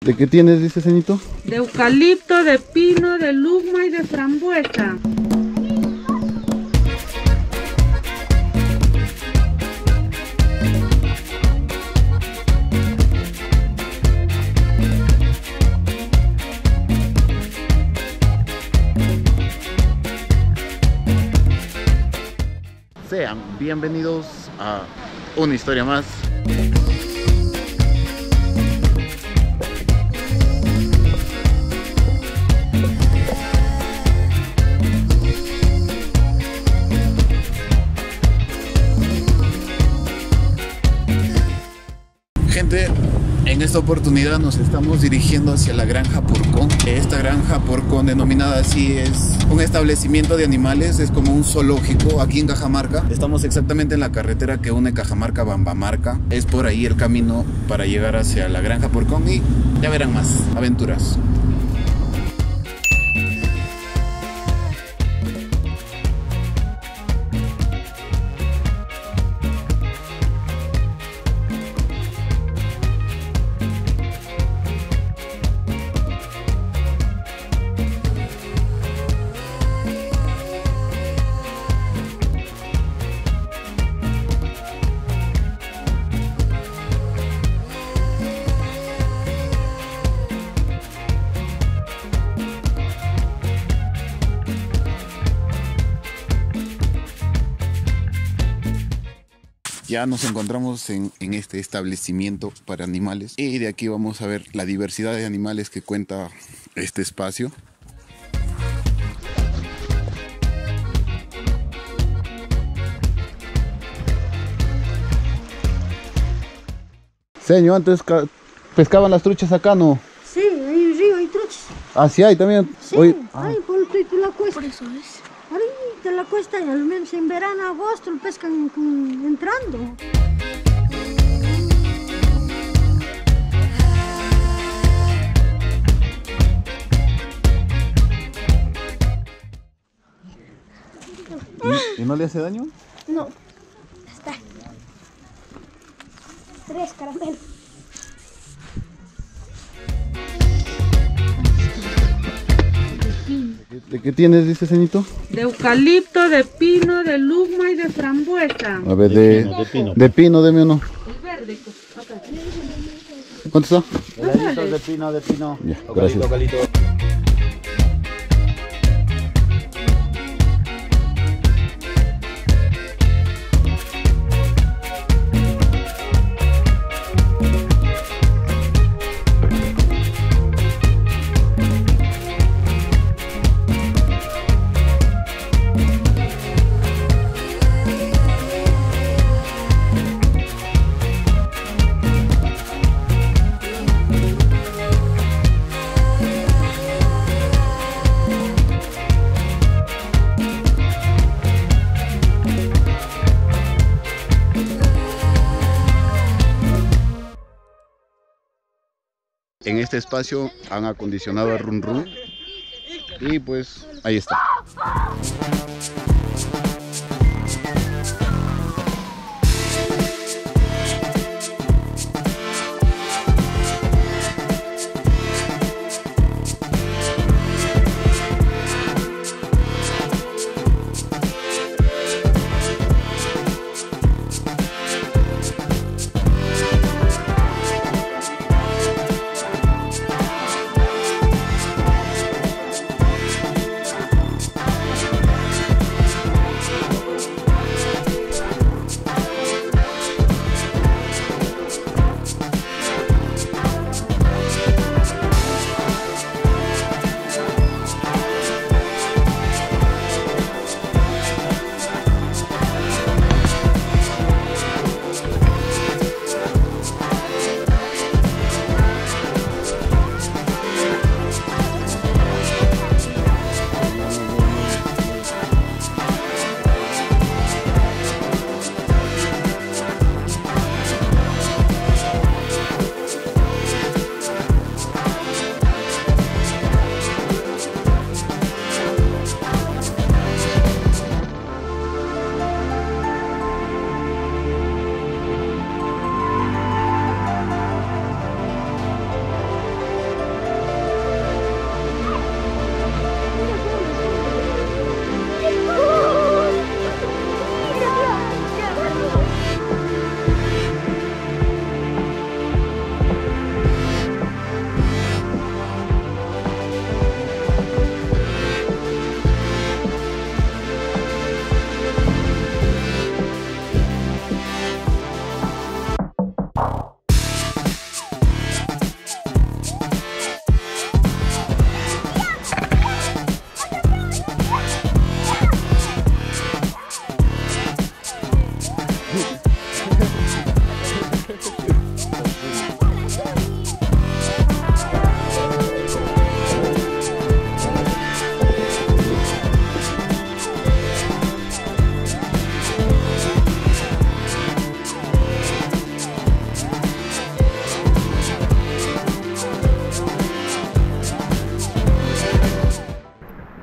¿De qué tienes, dice ceñito? De eucalipto, de pino, de luma y de frambuesa. Sean bienvenidos a una historia más. Gente, en esta oportunidad nos estamos dirigiendo hacia la granja Porcón. Esta granja Porcón, denominada así, es un establecimiento de animales, es como un zoológico aquí en Cajamarca. Estamos exactamente en la carretera que une Cajamarca a Bambamarca. Es por ahí el camino para llegar hacia la granja Porcón y ya verán más aventuras. Ya nos encontramos en este establecimiento para animales y de aquí vamos a ver la diversidad de animales que cuenta este espacio. Señor, antes pescaban las truchas acá, ¿no? Sí, hay un río, hay truchas. Ah, sí hay también. Sí, Hoy... hay por la cuesta. Por eso es. Ahorita la cuesta, al menos en verano, agosto, lo pescan entrando. ¿Y no le hace daño? No, está. 3 caramelos. ¿De qué tienes, dice ceñito? De eucalipto, de pino, de luma y de frambuesa. A ver, de pino, deme uno. El verde, acá. ¿Cuánto está? Heladitos de pino. Ya, gracias. Ocalito. En este espacio han acondicionado a Run Run y pues ahí está.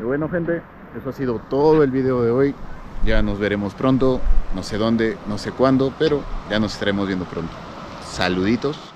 Y bueno, gente, eso ha sido todo el video de hoy. Ya nos veremos pronto, no sé dónde, no sé cuándo, pero ya nos estaremos viendo pronto. Saluditos.